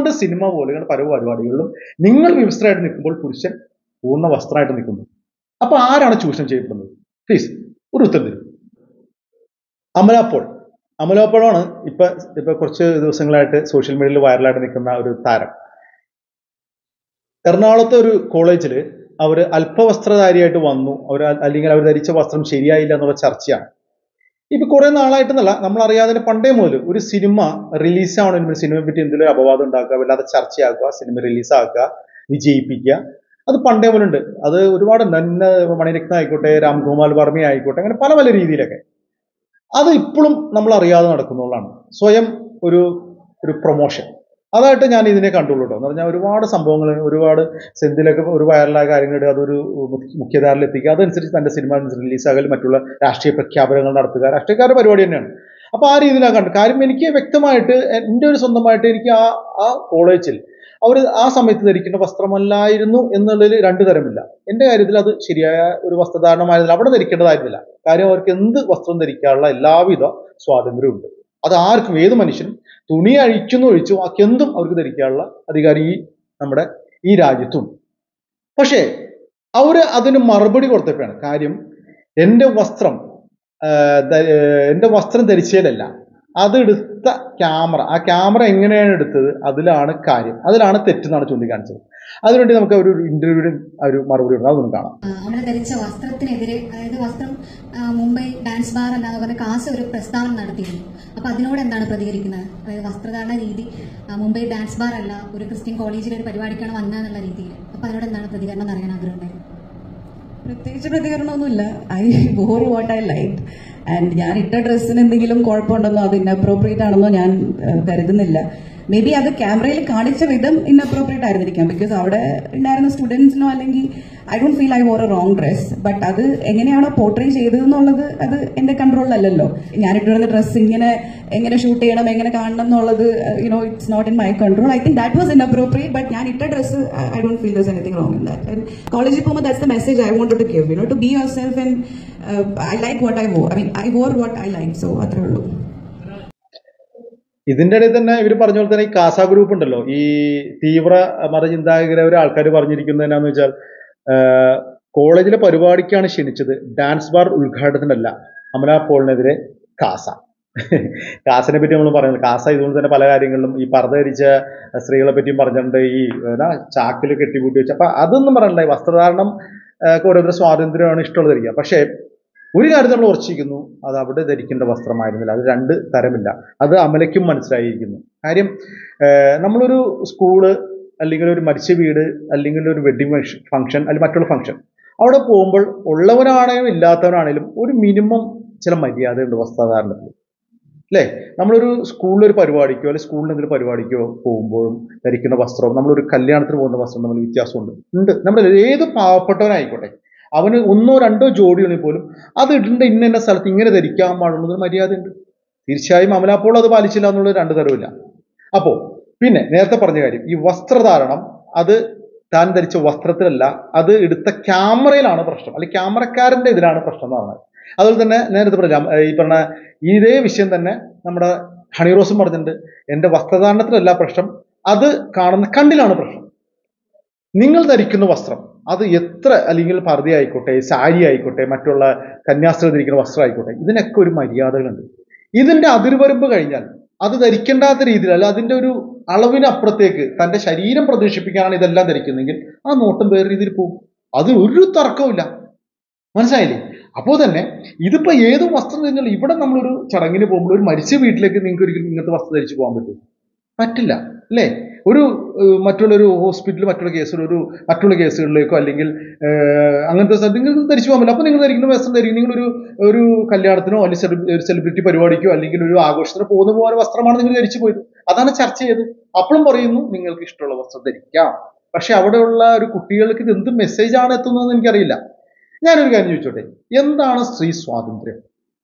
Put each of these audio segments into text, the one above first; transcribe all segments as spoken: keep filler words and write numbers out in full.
ഏതാണ്ട് സിനിമ പോലെയുള്ള പല പരിപാടികളിലും നിങ്ങൾ വിവസ്ത്രമായിട്ട് നിൽക്കുമ്പോൾ പുരുഷൻ പൂർണ്ണ വസ്ത്രമായിട്ട് നിൽക്കുന്നു. അപ്പൊ ആരാണ് ചൂഷണം ചെയ്യപ്പെടുന്നത്? പ്ലീസ് ഒരു ഉത്തരം തരും. അമല പോൾ അമല പോളാണ് ഇപ്പൊ ഇപ്പൊ കുറച്ച് ദിവസങ്ങളായിട്ട് സോഷ്യൽ മീഡിയയിൽ വൈറലായിട്ട് നിൽക്കുന്ന ഒരു താരം. എറണാകുളത്തെ ഒരു കോളേജിൽ അവർ അല്പവസ്ത്രധാരിയായിട്ട് വന്നു, അവർ അല്ലെങ്കിൽ അവർ ധരിച്ച വസ്ത്രം ശരിയായില്ല എന്നുള്ള ചർച്ചയാണ്. ഇപ്പൊ കുറെ നാളായിട്ടെന്നല്ല, നമ്മൾ അറിയാതെ പണ്ടേ മുതൽ ഒരു സിനിമ റിലീസാവണമെങ്കിൽ സിനിമയെ പറ്റി എന്തെങ്കിലും അപവാദം ഉണ്ടാക്കുക, വല്ലാതെ ചർച്ചയാക്കുക, സിനിമ റിലീസാക്കുക, വിജയിപ്പിക്കുക, അത് പണ്ടേ മുതൽ ഉണ്ട്. അത് ഒരുപാട് നന്ന മണിരത്നം ആയിക്കോട്ടെ, രാംഗോപാൽ വർമ്മ ആയിക്കോട്ടെ, അങ്ങനെ പല പല രീതിയിലൊക്കെ അത് ഇപ്പോഴും നമ്മൾ അറിയാതെ നടക്കുന്നതാണ് സ്വയം ഒരു ഒരു പ്രൊമോഷൻ. അതായിട്ട് ഞാൻ ഇതിനെ കണ്ടുള്ളൂ കേട്ടോ. എന്ന് പറഞ്ഞാൽ ഒരുപാട് സംഭവങ്ങൾ, ഒരുപാട് സെന്തിലൊക്കെ ഒരു വൈറലായ കാര്യങ്ങൾ അതൊരു മുഖ്യധാരയിൽ എത്തിക്കുക, അതനുസരിച്ച് തന്റെ സിനിമ റിലീസാകൽ, മറ്റുള്ള രാഷ്ട്രീയ പ്രഖ്യാപനങ്ങൾ നടത്തുക, രാഷ്ട്രീയക്കാരുടെ പരിപാടി തന്നെയാണ്. അപ്പൊ ആ രീതിയിലാണ് കണ്ടു. കാര്യം എനിക്ക് വ്യക്തമായിട്ട് എൻ്റെ ഒരു സ്വന്തമായിട്ട് എനിക്ക് ആ ആ കോളേജിൽ അവർ ആ സമയത്ത് ധരിക്കേണ്ട വസ്ത്രമല്ലായിരുന്നു എന്നുള്ളതിൽ രണ്ടു തരമില്ല. എൻ്റെ കാര്യത്തിൽ അത് ശരിയായ ഒരു വസ്ത്രധാരണമായിരുന്നില്ല, അവിടെ ധരിക്കേണ്ടതായിരുന്നില്ല. കാര്യം അവർക്ക് എന്ത് വസ്ത്രം ധരിക്കാനുള്ള എല്ലാവിധ സ്വാതന്ത്ര്യമുണ്ട്. അത് ആർക്കും, ഏത് മനുഷ്യനും തുണി അഴിക്കുന്നു ഒഴിച്ചു ബാക്കി എന്തും അവർക്ക് ധരിക്കാനുള്ള അധികാരം ഈ നമ്മുടെ ഈ രാജ്യത്തും. പക്ഷേ അവര് അതിന് മറുപടി കൊടുത്തപ്പോഴാണ് കാര്യം, എൻ്റെ വസ്ത്രം എൻ്റെ വസ്ത്രം ധരിച്ചതിലല്ല, അതെടുത്ത ക്യാമറ, ആ ക്യാമറ എങ്ങനെയാണ് എടുത്തത് അതിലാണ് കാര്യം, അതിലാണ് തെറ്റെന്നാണ് ചൂണ്ടിക്കാണിച്ചത്. അതിനുവേണ്ടി നമുക്ക് ഒരു ഇന്റർവ്യൂവിന് ഒരു മറുപടി ഉണ്ട്, അതൊന്നും കാണാം. നമ്മൾ ധരിച്ച വസ്ത്രത്തിനെതിരെ, അതായത് വസ്ത്രം മുംബൈ ഡാൻസ് ബാർ എന്നാണ് പറഞ്ഞ കാസ ഒരു പ്രസ്താവന നടത്തിയിരുന്നു. അപ്പൊ അതിനോട് എന്താണ് പ്രതികരിക്കുന്നത്? അതായത് വസ്ത്രധാരണ രീതി മുംബൈ ഡാൻസ് ബാർ അല്ല, ഒരു ക്രിസ്ത്യൻ കോളേജിലെ ഒരു പരിപാടിക്കാണ് വന്നതെന്നുള്ള രീതിയിൽ. അപ്പൊ അതിനോട് എന്താണ് പ്രതികരണം എന്ന് അറിയാൻ ആഗ്രഹമുണ്ടായിരുന്നു. പ്രത്യേകിച്ച് പ്രതികരണമൊന്നുമില്ല. I wore what I like and ഞാൻ ഇട്ട ഡ്രസ്സിന് എന്തെങ്കിലും കുഴപ്പമുണ്ടെന്നോ അത് ഇൻഅപ്രോപ്രിയേറ്റ് ആണെന്നോ ഞാൻ കരുതുന്നില്ല. മേ ബി അത് ക്യാമറയിൽ കാണിച്ച വിധം ഇൻഅപ്രോപ്രിയേറ്റ് ആയിരുന്നിരിക്കാം, ബിക്കോസ് അവിടെ ഉണ്ടായിരുന്ന സ്റ്റുഡൻസിനോ അല്ലെങ്കിൽ I don't feel I wore a wrong dress. But അത് എങ്ങനെയാണോ പോർട്രേ ചെയ്തതെന്നുള്ളത് അത് എന്റെ കൺട്രോളിലല്ലല്ലോ. ഞാൻ ഇട്ടിരുന്ന ഡ്രസ്സ് ഇങ്ങനെ എങ്ങനെ ഷൂട്ട് ചെയ്യണം, എങ്ങനെ കാണണം എന്നുള്ളത് you know it's not in my control. I think that was inappropriate. But ഞാൻ ഇട്ട dress I don't feel there's anything wrong in that. And കോളേജിൽ പോകുമ്പോൾ that's the message I wanted to give, you know, to be yourself and I like what I wore. I mean I wore what I like. So അത്രേ ഉള്ളൂ. ഇതിന്റെ ഇടയിൽ തന്നെ ഇവർ പറഞ്ഞ പോലെ തന്നെ ഈ കാസ ഗ്രൂപ്പ് ഉണ്ടല്ലോ, ഈ തീവ്ര മതചിന്താഗതരായ ആൾക്കാർ പറഞ്ഞിരിക്കുന്നത് എന്നാന്ന് വെച്ചാൽ, കോളേജിലെ പരിപാടിക്കാണ് ക്ഷണിച്ചത്, ഡാൻസ് ബാർ ഉദ്ഘാടനത്തിനല്ല. അമല പോളിനെതിരെ കാസ. കാസിനെ പറ്റി നമ്മൾ പറയുന്നത്, കാസ ഇതുകൊണ്ട് തന്നെ പല കാര്യങ്ങളിലും ഈ പർദ്ദ ധരിച്ച സ്ത്രീകളെ പറ്റിയും പറഞ്ഞിട്ടുണ്ട്, ഈ ചാക്കിൽ കെട്ടിപ്പൂട്ടി വെച്ച്. അപ്പൊ അതൊന്നും പറയണ്ട, വസ്ത്രധാരണം ഓരോരുത്തരുടെ സ്വാതന്ത്ര്യമാണ്, ഇഷ്ടമുള്ളത് ധരിക്കുക. പക്ഷേ ഒരു കാര്യം നമ്മൾ ഉറച്ചിരിക്കുന്നു, അത് അവിടെ ധരിക്കേണ്ട വസ്ത്രമായിരുന്നില്ല. അത് രണ്ട് തരമില്ല, അത് അമലയ്ക്കും മനസ്സിലായിരിക്കുന്നു. കാര്യം നമ്മളൊരു സ്കൂള് അല്ലെങ്കിൽ ഒരു മരിച്ച വീട് അല്ലെങ്കിൽ ഒരു വെഡിങ് ഫംഗ്ഷൻ അല്ലെങ്കിൽ മറ്റുള്ള ഫംഗ്ഷൻ, അവിടെ പോകുമ്പോൾ ഉള്ളവനാണെങ്കിലും ഇല്ലാത്തവനാണെങ്കിലും ഒരു മിനിമം ചില മര്യാദയുണ്ട് വസ്ത്രധാരണത്തിൽ, അല്ലേ? നമ്മളൊരു സ്കൂളിലൊരു പരിപാടിക്കോ അല്ലെങ്കിൽ സ്കൂളിൽ എന്തെങ്കിലും പരിപാടിക്കോ പോകുമ്പോഴും ധരിക്കുന്ന വസ്ത്രവും നമ്മളൊരു കല്യാണത്തിന് പോകുന്ന വസ്ത്രം തമ്മിൽ വ്യത്യാസമുണ്ട് ഉണ്ട്. നമ്മൾ ഏത് പാവപ്പെട്ടവനായിക്കോട്ടെ, അവന് ഒന്നോ രണ്ടോ ജോഡിയാണെങ്കിൽ പോലും അത് ഇടേണ്ട ഇന്ന ഇന്ന സ്ഥലത്ത് ഇങ്ങനെ ധരിക്കാൻ പാടുള്ളൊരു മര്യാദയുണ്ട്. തീർച്ചയായും അമലാപ്പോൾ അത് പാലിച്ചില്ല എന്നുള്ളത് രണ്ടു തരവില്ല. അപ്പോ പിന്നെ നേരത്തെ പറഞ്ഞ കാര്യം, ഈ വസ്ത്രധാരണം അത് താൻ ധരിച്ച വസ്ത്രത്തിലല്ല, അത് എടുത്ത ക്യാമറയിലാണ് പ്രശ്നം, അല്ലെങ്കിൽ ക്യാമറക്കാരന്റെ ഇതിലാണ് പ്രശ്നം എന്ന് പറഞ്ഞത്. അതുപോലെ തന്നെ നേരത്തെ പറയാം, ഈ പറഞ്ഞ ഇതേ വിഷയം തന്നെ നമ്മുടെ ഹണിറോസും പറഞ്ഞിട്ടുണ്ട്, എൻ്റെ വസ്ത്രധാരണത്തിലല്ല പ്രശ്നം, അത് കാണുന്ന കണ്ണിലാണ് പ്രശ്നം. നിങ്ങൾ ധരിക്കുന്ന വസ്ത്രം അത് എത്ര, അല്ലെങ്കിൽ പർദ്ദ ആയിക്കോട്ടെ, സാരി ആയിക്കോട്ടെ, മറ്റുള്ള കന്യാസ്ത്രീ ധരിക്കുന്ന വസ്ത്രം ആയിക്കോട്ടെ, ഇതിനൊക്കെ ഒരു മര്യാദകളുണ്ട്. ഇതിന്റെ അതിർവരമ്പ് കഴിഞ്ഞാൽ അത് ധരിക്കേണ്ടാത്ത രീതിയിൽ, അല്ല അതിന്റെ ഒരു അളവിനപ്പുറത്തേക്ക് തന്റെ ശരീരം പ്രദർശിപ്പിക്കാനാണ് ഇതെല്ലാം ധരിക്കുന്നതെങ്കിൽ ആ നോട്ടം വേറെ രീതിയിൽ പോകും. അത് ഒരു തർക്കമില്ല, മനസ്സിലായില്ലേ? അപ്പോൾ തന്നെ ഇതിപ്പോ ഏത് വസ്ത്രം കഴിഞ്ഞാൽ, ഇവിടെ നമ്മളൊരു ചടങ്ങിന് പോകുമ്പോൾ ഒരു മരിച്ച വീട്ടിലേക്ക് നിങ്ങൾക്ക് ഒരിക്കലും ഇങ്ങനത്തെ വസ്ത്രം ധരിച്ചു പോകാൻ പറ്റും? പറ്റില്ല, അല്ലേ? ഒരു മറ്റുള്ളൊരു ഹോസ്പിറ്റൽ, മറ്റുള്ള കേസുകൾ, ഒരു മറ്റുള്ള കേസുകളിലേക്കോ അല്ലെങ്കിൽ അങ്ങനത്തെ സ്ഥലത്ത് നിങ്ങൾക്ക് ധരിച്ചു പോകാൻ പറ്റില്ല. അപ്പൊ നിങ്ങൾ ധരിക്കുന്ന വസ്ത്രം ധരിക്കും, നിങ്ങളൊരു ഒരു കല്യാണത്തിനോ അല്ലെങ്കിൽ ഒരു സെലിബ്രിറ്റി പരിപാടിക്കോ അല്ലെങ്കിൽ ഒരു ആഘോഷത്തിനോ പോകുന്ന പോലെ വസ്ത്രമാണ് നിങ്ങൾ ധരിച്ചു പോയത്. അതാണ് ചർച്ച ചെയ്തത്. അപ്പോഴും പറയുന്നു നിങ്ങൾക്ക് ഇഷ്ടമുള്ള വസ്ത്രം ധരിക്കാം. പക്ഷെ അവിടെയുള്ള ഒരു കുട്ടികൾക്ക് ഇത് എന്ത് മെസ്സേജാണ് എത്തുന്നതെന്ന് എനിക്കറിയില്ല. ഞാനൊരു കാര്യം ചോദിച്ചോട്ടെ, എന്താണ് സ്ത്രീ സ്വാതന്ത്ര്യം?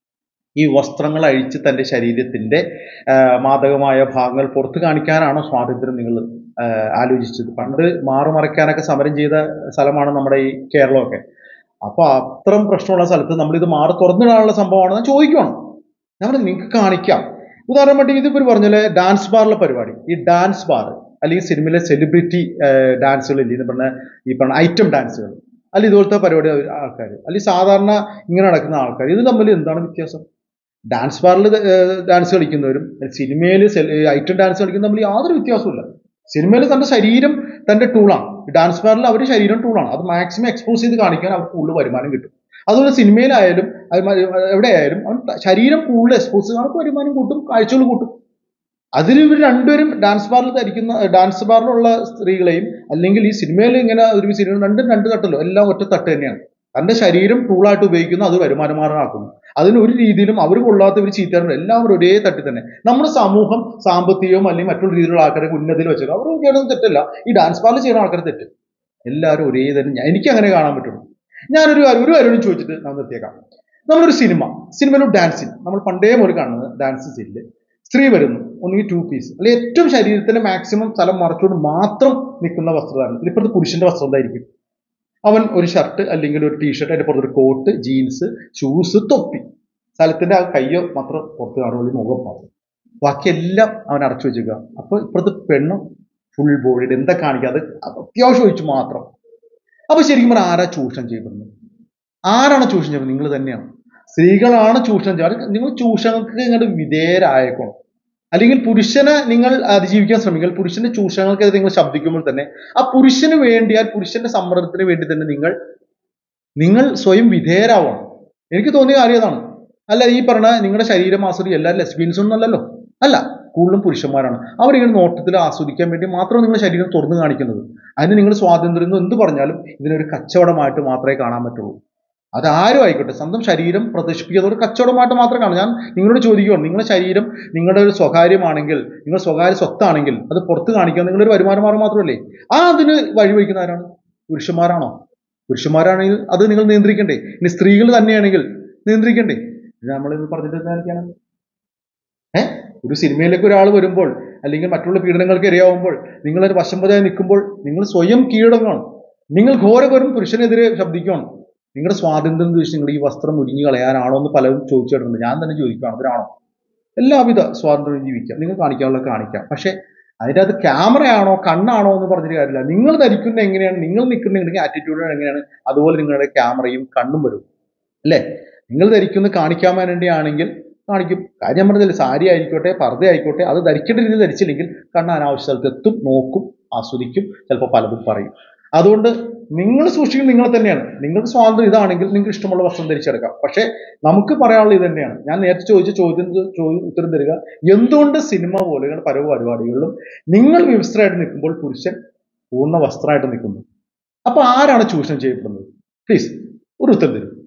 ഈ വസ്ത്രങ്ങൾ അഴിച്ച് തൻ്റെ ശരീരത്തിന്റെ മാദകമായ ഭാഗങ്ങൾ പുറത്തു കാണിക്കാനാണോ സ്വാതന്ത്ര്യം നിങ്ങൾ ആലോചിച്ചത്? പണ്ട് മാറുമറയ്ക്കാനൊക്കെ സമരം ചെയ്ത സ്ഥലമാണ് നമ്മുടെ ഈ കേരളമൊക്കെ. അപ്പൊ അത്രയും പ്രശ്നമുള്ള സ്ഥലത്ത് നമ്മളിത് മാറി തുറന്നിടാനുള്ള സംഭവമാണെന്ന് ചോദിക്കണം. നമ്മൾ നിങ്ങൾക്ക് കാണിക്കാം. ഉദാഹരണം വേണ്ടി ഇതിപ്പോൾ പറഞ്ഞാല് ഡാൻസ് ബാറിലെ പരിപാടി, ഈ ഡാൻസ് ബാർ അല്ലെങ്കിൽ സിനിമയിലെ സെലിബ്രിറ്റി ഡാൻസുകൾ ഇല്ലേ, പറഞ്ഞ ഈ പറഞ്ഞ ഐറ്റം ഡാൻസുകൾ, അല്ലെങ്കിൽ ഇതുപോലത്തെ പരിപാടി ആൾക്കാർ, അല്ലെങ്കിൽ സാധാരണ ഇങ്ങനെ നടക്കുന്ന ആൾക്കാർ, ഇത് തമ്മിൽ എന്താണ് വ്യത്യാസം? ഡാൻസ് ബാറിൽ ഡാൻസ് കളിക്കുന്നവരും സിനിമയിൽ ഐറ്റം ഡാൻസ് കളിക്കുന്ന തമ്മിൽ യാതൊരു വ്യത്യാസമില്ല. സിനിമയിൽ തന്റെ ശരീരം തന്റെ ടൂളാണ്, ഡാൻസ് ബാറിൽ അവർ ശരീരം ടൂളാണ്. അത് മാക്സിമം എക്സ്പോസ് ചെയ്ത് കാണിക്കാൻ അവർക്ക് കൂടുതൽ വരുമാനം കിട്ടും. അതുപോലെ സിനിമയിലായാലും എവിടെയായാലും അവൻ ശരീരം കൂടുതൽ എക്സ്പോസ് ചെയ്ത് അവർക്ക് വരുമാനം കൂട്ടും, കാഴ്ചകൾ കൂട്ടും. അതിൽ ഇവർ രണ്ടുപേരും ഡാൻസ് ബാറിൽ ധരിക്കുന്ന ഡാൻസ് ബാറിലുള്ള സ്ത്രീകളെയും അല്ലെങ്കിൽ ഈ സിനിമയിൽ ഇങ്ങനെ ഒരു സിനിമ രണ്ടും രണ്ട് തട്ടല്ലോ, എല്ലാം ഒറ്റ തട്ട് തന്നെയാണ്. തന്റെ ശരീരം ടൂളായിട്ട് ഉപയോഗിക്കുന്നു, അത് വരുമാനമാർഗമാക്കുന്നു. അതിന് ഒരു രീതിയിലും അവർ കൊള്ളാത്തവർ ചീത്തയാറുണ്ട്, എല്ലാവരും ഒരേ തട്ടിൽ തന്നെ. നമ്മുടെ സമൂഹം സാമ്പത്തികവും അല്ലെങ്കിൽ മറ്റുള്ള രീതിയിലുള്ള ആൾക്കാരെ ഉന്നതിയിൽ വെച്ചേക്കും. അവർ ചെയ്യണമെന്ന് തെറ്റല്ല, ഈ ഡാൻസ് ബാറിൽ ചെയ്യുന്ന ആൾക്കാർ തെറ്റ്. എല്ലാവരും ഒരേ തന്നെ, എനിക്ക് അങ്ങനെ കാണാൻ പറ്റുള്ളൂ. ഞാനൊരു ഒരു കാര്യം ചോദിച്ചിട്ട് നമ്മൾ നിർത്തിയേക്കാം. നമ്മളൊരു സിനിമ സിനിമയിലും ഡാൻസിൽ നമ്മൾ പണ്ടേ മുതൽ കാണുന്നത് ഡാൻസ് സീനിൽ സ്ത്രീ വരുന്നു, ഒന്നുകിൽ ടു പീസ് അല്ലെങ്കിൽ ഏറ്റവും ശരീരത്തിന്റെ മാക്സിമം സ്ഥലം മറച്ചുകൊണ്ട് മാത്രം നിൽക്കുന്ന വസ്ത്രധാരണം. ഇപ്പോഴത്തെ പുരുഷന്റെ വസ്ത്രം എന്തായിരിക്കും? അവൻ ഒരു ഷർട്ട് അല്ലെങ്കിൽ ഒരു ടീഷർട്ട്, അതിന്റെ പുറത്തൊരു കോട്ട്, ജീൻസ്, ഷൂസ്, തൊപ്പി, സ്ഥലത്തിന്റെ ആ കയ്യോ മാത്രം പുറത്ത് കാണുമ്പോൾ മുഖം മാത്രം, ബാക്കിയെല്ലാം അവൻ അടച്ചു വെച്ചേക്കുക. അപ്പൊ ഇപ്പോഴത്തെ പെണ്ണ് ഫുൾ ബോഡിയുടെ എന്താ കാണിക്കുക, അത് അത്യാവശ്യം ഒഴിച്ച് മാത്രം. അപ്പൊ ശരിക്കും പറഞ്ഞാൽ ആരാ ചൂഷണം ചെയ്യപ്പെടുന്നത്? ആരാണ് ചൂഷണം ചെയ്യുന്നത്? നിങ്ങൾ തന്നെയാണ്. സ്ത്രീകളാണ് ചൂഷണം ചെയ്യുന്നത്. നിങ്ങൾ ചൂഷണങ്ങൾക്ക് ഇങ്ങോട്ട് വിധേയരായേക്കണം. അല്ലെങ്കിൽ പുരുഷനെ നിങ്ങൾ അതിജീവിക്കാൻ ശ്രമിക്കുക. പുരുഷന്റെ ചൂഷണങ്ങൾക്കെതിരെ നിങ്ങൾ ശബ്ദിക്കുമ്പോൾ തന്നെ ആ പുരുഷന് വേണ്ടി, ആ പുരുഷന്റെ സമ്മർദ്ദത്തിന് വേണ്ടി തന്നെ നിങ്ങൾ നിങ്ങൾ സ്വയം വിധേയരാവണം. എനിക്ക് തോന്നിയ കാര്യം അതാണ്. അല്ല ഈ പറഞ്ഞ നിങ്ങളുടെ ശരീരം ആസ്വദിക്കുക എല്ലാവരും ലെസ്ബിയൻസ് ഒന്നും അല്ലല്ലോ, അല്ല, കൂടുതലും പുരുഷന്മാരാണ്. അവരിങ്ങനെ നോട്ടത്തിൽ ആസ്വദിക്കാൻ വേണ്ടി മാത്രം നിങ്ങളുടെ ശരീരം തുറന്നു കാണിക്കുന്നത്. അതിന് നിങ്ങൾ സ്വാതന്ത്ര്യം എന്ത് പറഞ്ഞാലും ഇതിനൊരു കച്ചവടമായിട്ട് മാത്രമേ കാണാൻ പറ്റുള്ളൂ. അതാരും ആയിക്കോട്ടെ, സ്വന്തം ശരീരം പ്രദർശിപ്പിക്കുന്നത് ഒരു കച്ചവടമായിട്ട് മാത്രം കാണും. ഞാൻ നിങ്ങളോട് ചോദിക്കുകയാണ്, നിങ്ങളുടെ ശരീരം നിങ്ങളുടെ ഒരു സ്വകാര്യമാണെങ്കിൽ, നിങ്ങൾ സ്വകാര്യ സ്വത്താണെങ്കിൽ അത് പുറത്ത് കാണിക്കാൻ നിങ്ങളൊരു വരുമാന മാർഗം മാത്രമല്ലേ? ആ അതിന് വഴിവെക്കുന്ന ആരാണ്? പുരുഷന്മാരാണോ? പുരുഷന്മാരാണെങ്കിൽ അത് നിങ്ങൾ നിയന്ത്രിക്കണ്ടേ? ഇനി സ്ത്രീകൾ തന്നെയാണെങ്കിൽ നിയന്ത്രിക്കണ്ടേ? ഇത് നമ്മൾ പറഞ്ഞിട്ട് കാണിക്കാണ്. ഏഹ് ഒരു സിനിമയിലേക്ക് ഒരാൾ വരുമ്പോൾ അല്ലെങ്കിൽ മറ്റുള്ള പീഡനങ്ങൾക്ക് ഇരയാവുമ്പോൾ നിങ്ങളൊരു വശംവദയായി നിൽക്കുമ്പോൾ നിങ്ങൾ സ്വയം കീഴടങ്ങണം. നിങ്ങൾ ഘോരഘോരം പുരുഷനെതിരെ ശബ്ദിക്കണം. നിങ്ങളുടെ സ്വാതന്ത്ര്യം ചോദിച്ച് നിങ്ങൾ ഈ വസ്ത്രം ഉരിഞ്ഞു കളയാനാണോ എന്ന് പലരും ചോദിച്ചിട്ടുണ്ട്. ഞാൻ തന്നെ ചോദിക്കുകയാണ്, അതിനാണോ? എല്ലാവിധ സ്വാതന്ത്ര്യം ജീവിക്കാം, നിങ്ങൾ കാണിക്കാനുള്ള കാണിക്കാം. പക്ഷെ അതിൻ്റെ അത് ക്യാമറയാണോ കണ്ണാണോ എന്ന് പറഞ്ഞിട്ട് കാര്യമില്ല. നിങ്ങൾ ധരിക്കുന്ന എങ്ങനെയാണ്, നിങ്ങൾ നിൽക്കുന്നുണ്ടെങ്കിൽ ആറ്റിറ്റ്യൂഡ് എങ്ങനെയാണ്, അതുപോലെ നിങ്ങളുടെ ക്യാമറയും കണ്ണും വരും അല്ലേ? നിങ്ങൾ ധരിക്കുന്നത് കാണിക്കാൻ വേണ്ടിയാണെങ്കിൽ കാണിക്കും. കാര്യം പറഞ്ഞില്ല, സാരി ആയിക്കോട്ടെ പർദ്ദ ആയിക്കോട്ടെ, അത് ധരിക്കേണ്ട രീതിയിൽ ധരിച്ചില്ലെങ്കിൽ കണ്ണ് അനാവശ്യ സ്ഥലത്ത് എത്തും, നോക്കും, ആസ്വദിക്കും, ചിലപ്പോൾ പലതും പറയും. അതുകൊണ്ട് നിങ്ങൾ സൂക്ഷിക്കുന്നത് നിങ്ങൾ തന്നെയാണ്. നിങ്ങൾക്ക് സ്വാതന്ത്ര്യം ഇതാണെങ്കിൽ നിങ്ങൾക്ക് ഇഷ്ടമുള്ള വസ്ത്രം ധരിച്ചെടുക്കാം. പക്ഷെ നമുക്ക് പറയാനുള്ളത് ഇത് തന്നെയാണ്. ഞാൻ നേരത്തെ ചോദിച്ച ചോദ്യത്തിന് ചോദ്യം ഉത്തരം തരിക, എന്തുകൊണ്ട് സിനിമ പോലെയുള്ള പല പരിപാടികളിലും നിങ്ങൾ വിവസ്ത്രമായിട്ട് നിൽക്കുമ്പോൾ പുരുഷൻ പൂർണ്ണ വസ്ത്രമായിട്ട് നിൽക്കുന്നു? അപ്പൊ ആരാണ് ചൂഷണം ചെയ്യപ്പെടുന്നത്? പ്ലീസ് ഒരു ഉത്തരം തരും.